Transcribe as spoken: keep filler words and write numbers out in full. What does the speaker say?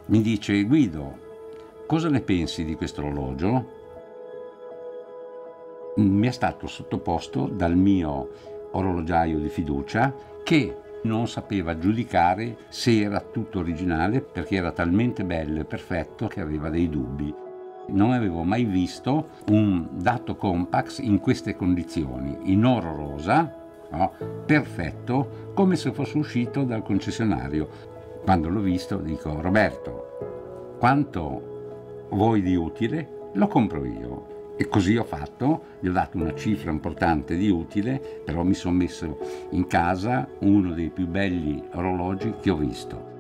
Mi dice: Guido, cosa ne pensi di questo orologio? Mi è stato sottoposto dal mio orologiaio di fiducia, che non sapeva giudicare se era tutto originale, perché era talmente bello e perfetto che aveva dei dubbi. Non avevo mai visto un dato Compax in queste condizioni, in oro rosa, no? Perfetto, come se fosse uscito dal concessionario. Quando l'ho visto dico: Roberto, quanto vuoi di utile? Lo compro io. E così ho fatto, gli ho dato una cifra importante di utile, però mi sono messo in casa uno dei più belli orologi che ho visto.